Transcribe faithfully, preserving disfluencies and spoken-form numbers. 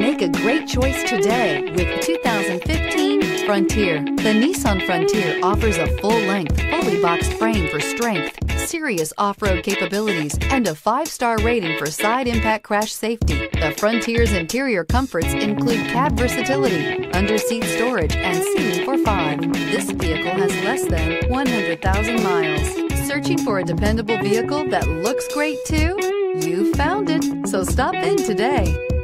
Make a great choice today with the two thousand fifteen Frontier. The Nissan Frontier offers a full-length, fully boxed frame for strength, serious off-road capabilities, and a five-star rating for side impact crash safety. The Frontier's interior comforts include cab versatility, under-seat storage, and seating for five. This vehicle has less than one hundred thousand miles. Searching for a dependable vehicle that looks great too? You found it, so stop in today.